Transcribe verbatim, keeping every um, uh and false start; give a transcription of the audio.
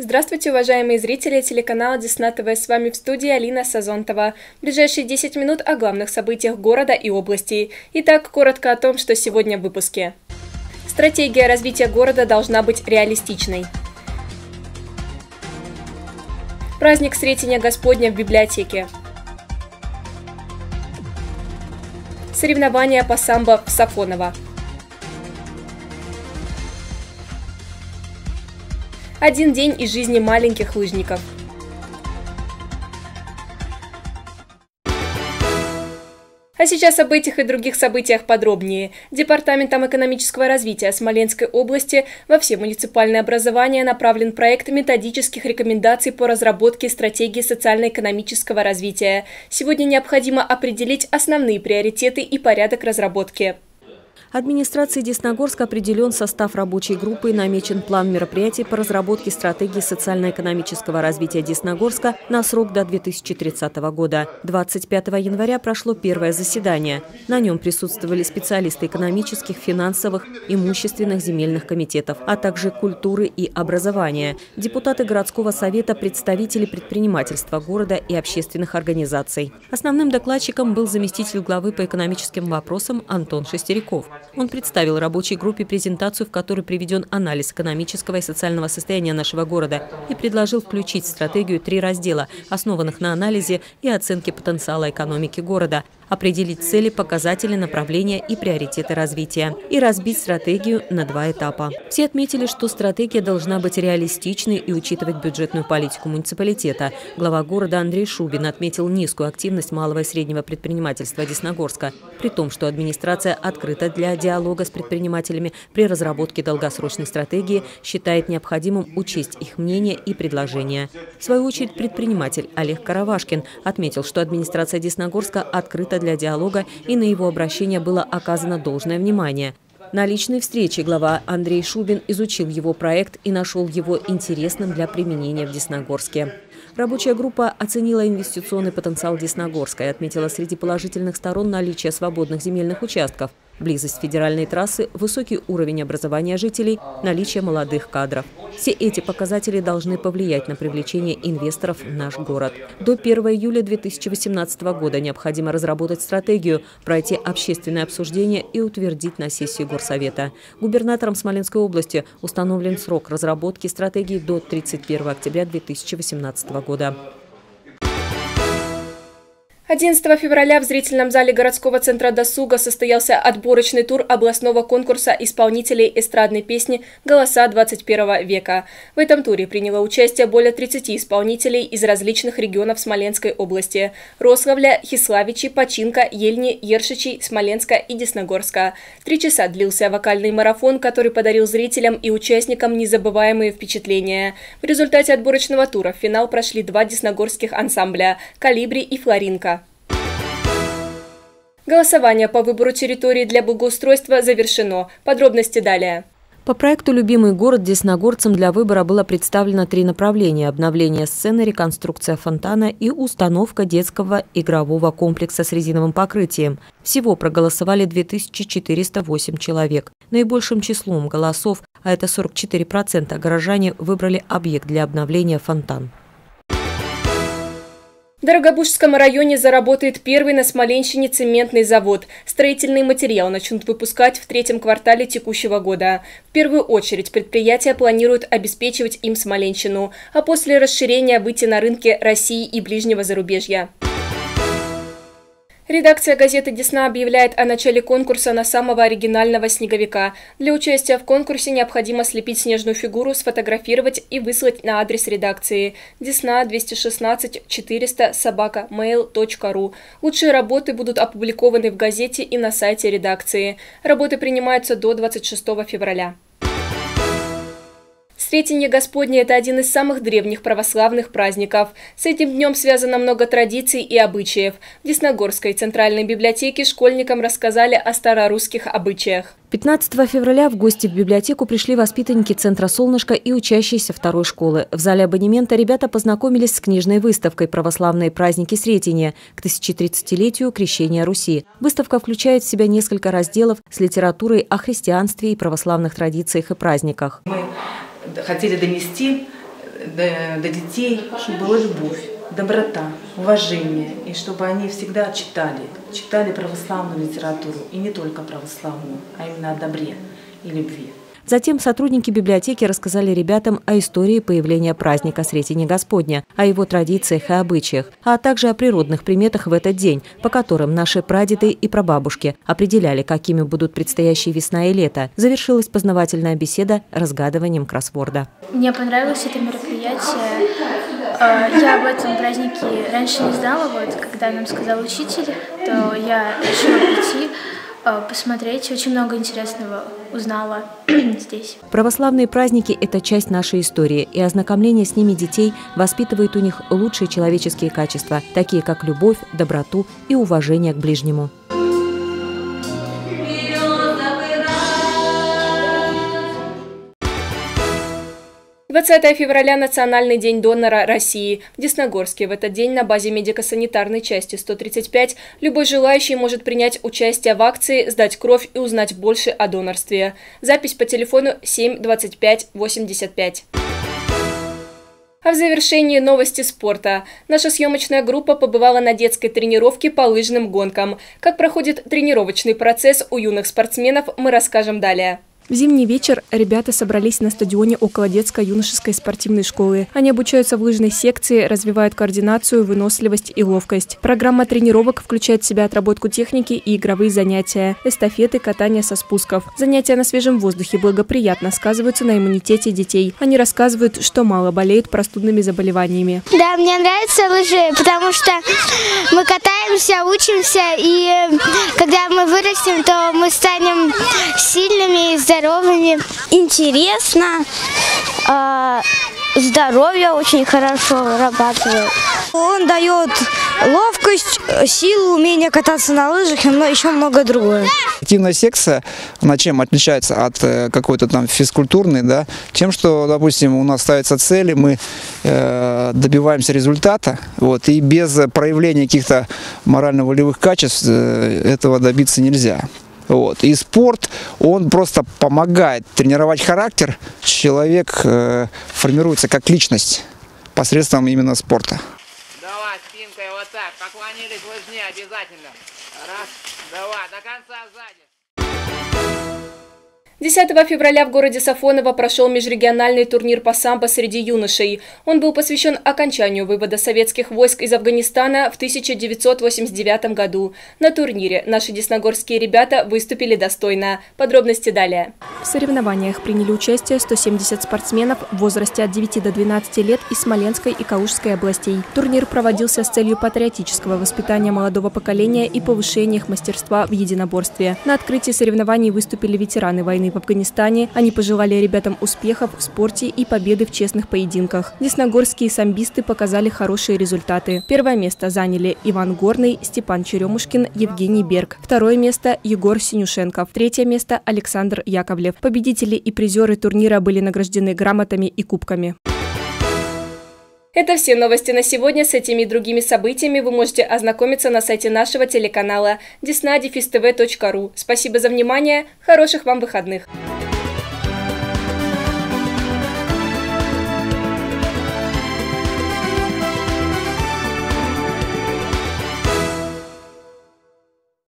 Здравствуйте, уважаемые зрители телеканала Десна ТВ. С вами в студии Алина Сазонтова. В ближайшие десять минут о главных событиях города и области. Итак, коротко о том, что сегодня в выпуске. Стратегия развития города должна быть реалистичной. Праздник Сретения Господня в библиотеке. Соревнования по самбо в Сафоново. Один день из жизни маленьких лыжников. А сейчас об этих и других событиях подробнее. Департаментом экономического развития Смоленской области во все муниципальные образования направлен проект методических рекомендаций по разработке стратегии социально-экономического развития. Сегодня необходимо определить основные приоритеты и порядок разработки. Администрации Десногорска определен состав рабочей группы и намечен план мероприятий по разработке стратегии социально-экономического развития Десногорска на срок до две тысячи тридцатого года. двадцать пятого января прошло первое заседание. На нем присутствовали специалисты экономических, финансовых, имущественных, земельных комитетов, а также культуры и образования, депутаты городского совета, представители предпринимательства города и общественных организаций. Основным докладчиком был заместитель главы по экономическим вопросам Антон Шестеряков. Он представил рабочей группе презентацию, в которой приведен анализ экономического и социального состояния нашего города, и предложил включить в стратегию три раздела, основанных на анализе и оценке потенциала экономики города, определить цели, показатели, направления и приоритеты развития и разбить стратегию на два этапа. Все отметили, что стратегия должна быть реалистичной и учитывать бюджетную политику муниципалитета. Глава города Андрей Шубин отметил низкую активность малого и среднего предпринимательства Десногорска, при том, что администрация открыта для диалога с предпринимателями при разработке долгосрочной стратегии, считает необходимым учесть их мнение и предложения. В свою очередь предприниматель Олег Каравашкин отметил, что администрация Десногорска открыта для диалога и на его обращение было оказано должное внимание. На личной встрече глава Андрей Шубин изучил его проект и нашел его интересным для применения в Десногорске. Рабочая группа оценила инвестиционный потенциал Десногорска и отметила среди положительных сторон наличие свободных земельных участков, близость федеральной трассы, высокий уровень образования жителей, наличие молодых кадров. Все эти показатели должны повлиять на привлечение инвесторов в наш город. До первого июля две тысячи восемнадцатого года необходимо разработать стратегию, пройти общественное обсуждение и утвердить на сессии горсовета. Губернатором Смоленской области установлен срок разработки стратегии до тридцать первого октября две тысячи восемнадцатого года. одиннадцатого февраля в зрительном зале городского центра досуга состоялся отборочный тур областного конкурса исполнителей эстрадной песни «Голоса двадцать первого века». В этом туре приняло участие более тридцати исполнителей из различных регионов Смоленской области – Рославля, Хиславичи, Починка, Ельни, Ершичей, Смоленска и Десногорска. Три часа длился вокальный марафон, который подарил зрителям и участникам незабываемые впечатления. В результате отборочного тура в финал прошли два десногорских ансамбля – «Калибри» и «Флоринка». Голосование по выбору территории для благоустройства завершено. Подробности далее. По проекту «Любимый город» десногорцам для выбора было представлено три направления – обновление сцены, реконструкция фонтана и установка детского игрового комплекса с резиновым покрытием. Всего проголосовали две тысячи четыреста восемь человек. Наибольшим числом голосов, а это сорок четыре процента, горожане выбрали объект для обновления фонтан. В Дорогобужском районе заработает первый на Смоленщине цементный завод. Строительный материал начнут выпускать в третьем квартале текущего года. В первую очередь предприятия планируют обеспечивать им Смоленщину, а после расширения выйти на рынки России и ближнего зарубежья. Редакция газеты «Десна» объявляет о начале конкурса на самого оригинального снеговика. Для участия в конкурсе необходимо слепить снежную фигуру, сфотографировать и выслать на адрес редакции десна двести шестнадцать четыреста собака мейл точка ру. Лучшие работы будут опубликованы в газете и на сайте редакции. Работы принимаются до двадцать шестого февраля. Сретение Господне – это один из самых древних православных праздников. С этим днем связано много традиций и обычаев. В Десногорской центральной библиотеке школьникам рассказали о старорусских обычаях. пятнадцатого февраля в гости в библиотеку пришли воспитанники Центра «Солнышко» и учащиеся второй школы. В зале абонемента ребята познакомились с книжной выставкой «Православные праздники Сретения» к тысячетридцатилетию крещения Руси. Выставка включает в себя несколько разделов с литературой о христианстве и православных традициях и праздниках. Мы хотели донести до, до детей, чтобы была любовь, доброта, уважение, и чтобы они всегда читали, читали православную литературу, и не только православную, а именно о добре и любви. Затем сотрудники библиотеки рассказали ребятам о истории появления праздника Сретения Господня, о его традициях и обычаях, а также о природных приметах в этот день, по которым наши прадеды и прабабушки определяли, какими будут предстоящие весна и лето. Завершилась познавательная беседа разгадыванием кроссворда. Мне понравилось это мероприятие. Я об этом празднике раньше не знала, вот, когда нам сказал учитель, то я решила прийти, посмотреть, очень много интересного узнала здесь. Православные праздники – это часть нашей истории, и ознакомление с ними детей воспитывает у них лучшие человеческие качества, такие как любовь, доброту и уважение к ближнему. двадцатое февраля – Национальный день донора России. В Десногорске в этот день на базе медико-санитарной части сто тридцать пять любой желающий может принять участие в акции, сдать кровь и узнать больше о донорстве. Запись по телефону семь двадцать пять восемьдесят пять. А в завершении новости спорта. Наша съемочная группа побывала на детской тренировке по лыжным гонкам. Как проходит тренировочный процесс у юных спортсменов, мы расскажем далее. В зимний вечер ребята собрались на стадионе около детско-юношеской спортивной школы. Они обучаются в лыжной секции, развивают координацию, выносливость и ловкость. Программа тренировок включает в себя отработку техники и игровые занятия, эстафеты, катание со спусков. Занятия на свежем воздухе благоприятно сказываются на иммунитете детей. Они рассказывают, что мало болеют простудными заболеваниями. Да, мне нравятся лыжи, потому что мы катаемся, учимся, и когда мы вырастем, то мы станем сильными и здоровыми. Здоровыми. Интересно, а, здоровье очень хорошо вырабатывает. Он дает ловкость, силу, умение кататься на лыжах и еще много другое. Активная секция, она чем отличается от какой-то там физкультурной, да, тем, что, допустим, у нас ставятся цели, мы э, добиваемся результата, вот, и без проявления каких-то морально-волевых качеств э, этого добиться нельзя. Вот. И спорт, он просто помогает тренировать характер. Человек э, формируется как личность посредством именно спорта. Давай, спинкой вот так, поклонились лыжне обязательно. Раз, два, до конца сзади. десятого февраля в городе Сафоново прошел межрегиональный турнир по самбо среди юношей. Он был посвящен окончанию вывода советских войск из Афганистана в тысяча девятьсот восемьдесят девятом году. На турнире наши десногорские ребята выступили достойно. Подробности далее. В соревнованиях приняли участие сто семьдесят спортсменов в возрасте от девяти до двенадцати лет из Смоленской и Калужской областей. Турнир проводился с целью патриотического воспитания молодого поколения и повышения их мастерства в единоборстве. На открытии соревнований выступили ветераны войны в Афганистане. Они пожелали ребятам успехов в спорте и победы в честных поединках. Десногорские самбисты показали хорошие результаты. Первое место заняли Иван Горный, Степан Черемушкин, Евгений Берг. Второе место – Егор Синюшенков. Третье место – Александр Яковлев. Победители и призеры турнира были награждены грамотами и кубками. Это все новости на сегодня. С этими и другими событиями вы можете ознакомиться на сайте нашего телеканала десна дефис тэ вэ точка ру. Спасибо за внимание. Хороших вам выходных.